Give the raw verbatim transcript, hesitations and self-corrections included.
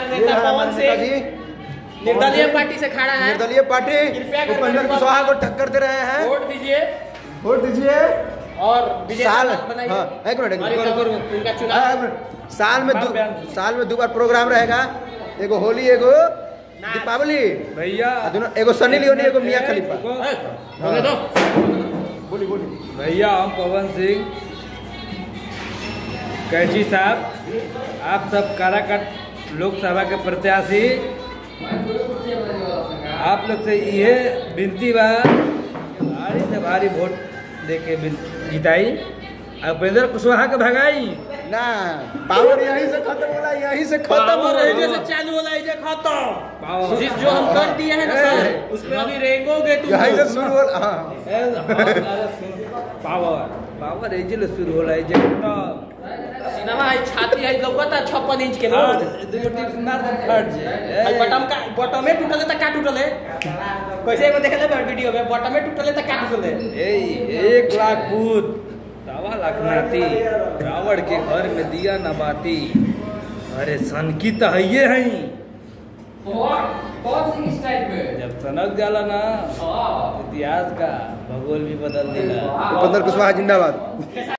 हमारे नेता पवन सिंह निर्दलीय पार्टी से खड़ा है। निर्दलीय पार्टी उपेंद्र कुशवाहा को टक्कर दे रहे हैं। वोट दीजिए, वोट दीजिए और साल हाँ, एक मिनट उनका चुनाव साल में दो साल में दो बार प्रोग्राम रहेगा। एगो होली, एगो दीपावली भैया, एगो सनी लियोनी, एगो मियां खलीफा। बोली बोली भैया, हम पवन सिंह कैची साहब, आप सब काराकाट लोकसभा के प्रत्याशी, आप लोग से ये विनती बा भारी से भारी वोट देके जिताई और उपेंद्र कुशवाहा के भगाई ना। पावर यहीं से खत्म होला, यहीं से खत्म हो रही है, चालू होला, ये खत्म। जिस जो हम कर दिए हैं ना सर, उसमें अभी रेंगोगे तुम। यहीं से शुरू होला। हां, पावर पावर एजे शुरू होला। एजे सिनेमा है, छाती है, लौकता छप्पन इंच के लोग दो टिप्स मार दे फट जे। बटम का बटम में टूटले त का टूटले, कैसे एगो देखले बड़ वीडियो में, बटम में टूटले त का टूटले। ए एक लाख पूत सवा लाख नाती, रावण के घर में दिया न बाती। अरे सन की तो है ये है जब सनक जाला ना इतिहास का भूगोल भी बदल देगा। उपेंद्र कुशवाहा जिंदाबाद।